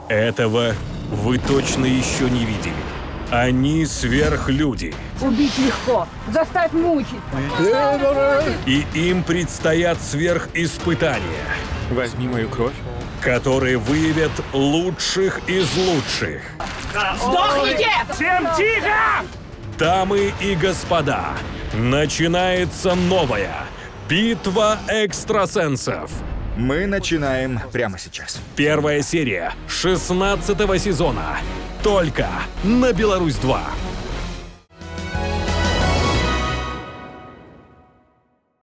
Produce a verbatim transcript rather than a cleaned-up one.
Этого вы точно еще не видели. Они сверхлюди. Убить легко. Заставь мучить. И им предстоят сверхиспытания, Возьми мою кровь. которые выявят лучших из лучших. Сдохните! Всем тихо! Дамы и господа, начинается новая битва экстрасенсов. Мы начинаем прямо сейчас. Первая серия шестнадцатого сезона. Только на Беларусь два.